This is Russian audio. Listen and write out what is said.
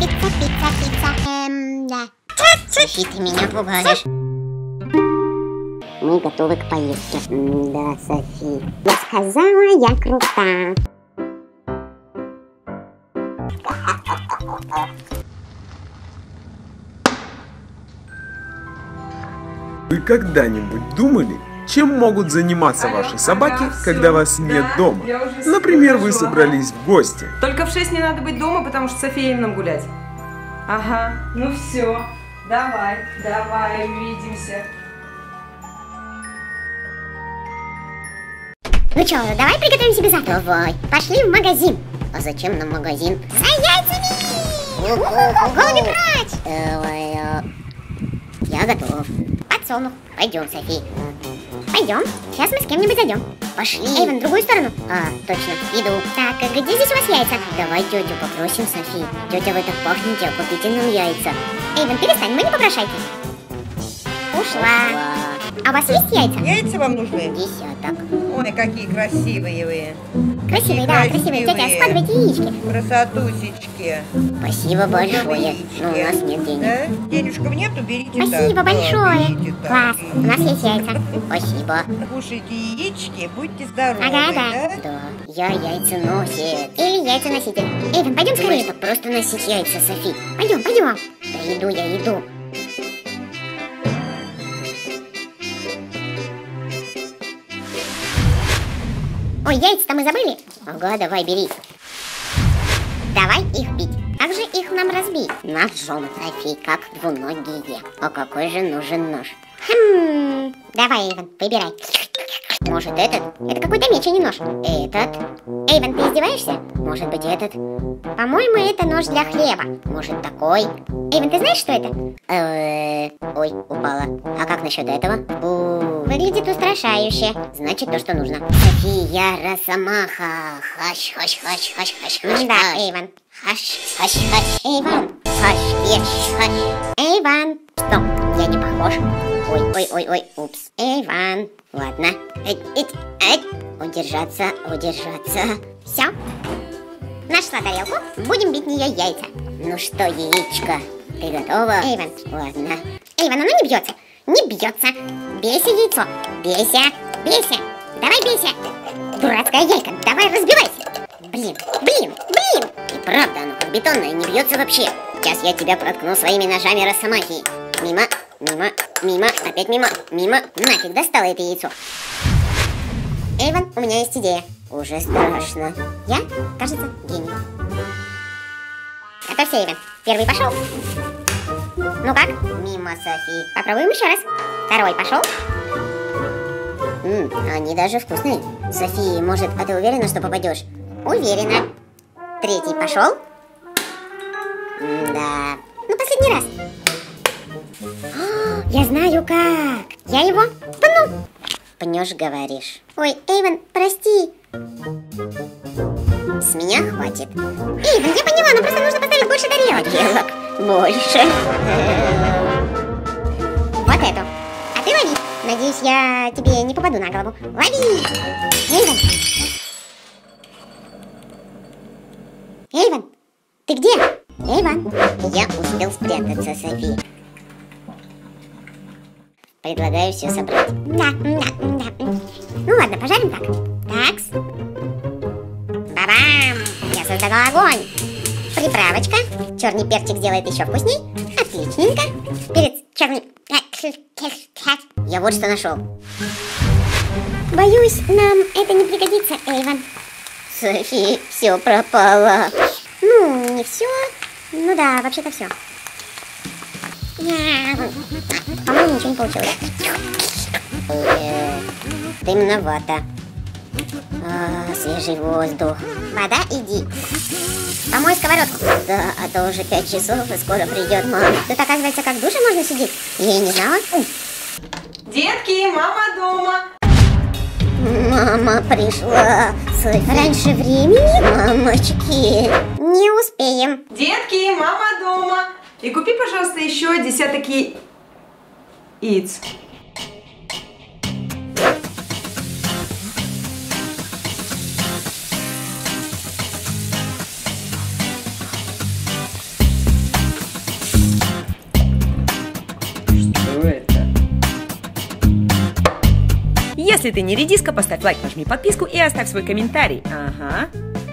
Пицца, пицца, пицца. Да. Софи, ты меня пугаешь. Мы готовы к поездке. Да, Софи. Я сказала, я крута. Вы когда-нибудь думали, чем могут заниматься ваши собаки, когда вас нет дома? Например, вы собрались в гости. Только в 6 не надо быть дома, потому что София нам гулять. Ага, ну все. Давай, давай, увидимся. Ну чё, давай приготовим себе завтрак. Давай. Пошли в магазин. А зачем нам магазин? За яйцами! Голуби прочь! Давай. Я готов. Подсолнух. Пойдем, Софи. Пойдем. Сейчас мы с кем-нибудь зайдем. Пошли. Эйвен, в другую сторону. А, точно. Иду. Так, а где здесь у вас яйца? Давай тетю попросим, Софи. Тетя, вы так пахнете, купите нам яйца. Эйвен, перестань, мы не попрошайки. Ушла. А у вас есть яйца? Яйца вам нужны? Десяток. Ой, какие красивые вы. Красивые, да, красивые. Тетя, складывайте яички. Красотусечки. Спасибо большое. Но у нас нет денег. Да? Денежков нету, берите. Спасибо так. большое. Берите, так. Класс. У нас есть яйца. Спасибо. Кушайте яички, будьте здоровы. Ага, да? да. Я яйценосец. Или яйценоситель. Эйвен, пойдем скорее. Чтобы просто носить яйца, Софи. Пойдем, пойдем. Да иду, я иду. Ой, яйца-то мы забыли? Ага, давай, бери. Давай их бить. Как же их нам разбить? Ножом, Софи, как двуногие. А какой же нужен нож? Давай, Эйвен, выбирай. Может этот? Это какой-то меч, а не нож. Этот? Эйвен, ты издеваешься? Может быть этот? По-моему, это нож для хлеба. Может такой? Эйвен, ты знаешь, что это? Ой, упала. А как насчет этого? Выглядит устрашающе. Значит, то, что нужно. София Росомаха. Хаш. Да, Эйвен. Хаш. Эйвен. Хаш. Эйвен. Стоп, я не похож. Ой, упс. Эйвен. Ладно. Удержаться. Все. Нашла тарелку. Будем бить в нее яйца. Ну что, яичко, ты готова? Эйвен. Ладно. Эйвен, оно не бьется. Не бьется. Бейся, яйцо. Бейся. Давай бейся. Дурацкая яйка. Давай разбивайся. Блин. И правда, оно как бетонное, не бьется вообще. Сейчас я тебя проткну своими ножами Росомахи. Мимо. Опять мимо. Нафиг, достала это яйцо. Эйвен, у меня есть идея. Уже страшно. Я, кажется, гений. Готовься, Эйвен. Первый пошел. Ну как? Мимо, Софи. Попробуем еще раз. Второй пошел. Они даже вкусные. Софи, может, а ты уверена, что попадешь? Уверена. Третий пошел. Да. Ну, последний раз. Я знаю как. Я его пну. Пнешь, говоришь. Ой, Эйвен, прости. С меня хватит. Эйвен, я поняла, но просто нужно поставить больше тарелок. Больше. Вот эту. А ты лови. Надеюсь, я тебе не попаду на голову. Лови. Эйвен, ты где? Эйвен. Я успел спрятаться, Софи. Предлагаю все собрать. Да. Ну ладно, пожарим так. Такс. Бабам! Я создала огонь. Приправочка. Черный перчик сделает еще вкусней. Отличненько. Перец черный. Я вот что нашел. Боюсь, нам это не пригодится, Эйвен. Софи, все пропало. Ну, не все. Ну да, вообще-то все. По-моему, ничего не получилось. Дымновато. Свежий воздух. Вода, иди. Помой сковородку. Да, а то уже 5 часов и скоро придет мама. Тут, оказывается, как в душе можно сидеть. Я и не знала. Детки, мама дома. Мама пришла. Раньше времени? Мамочки, не успеем. Детки, мама дома. И купи, пожалуйста, еще десяток яиц. Если ты не редиска, поставь лайк, нажми подписку и оставь свой комментарий. Ага.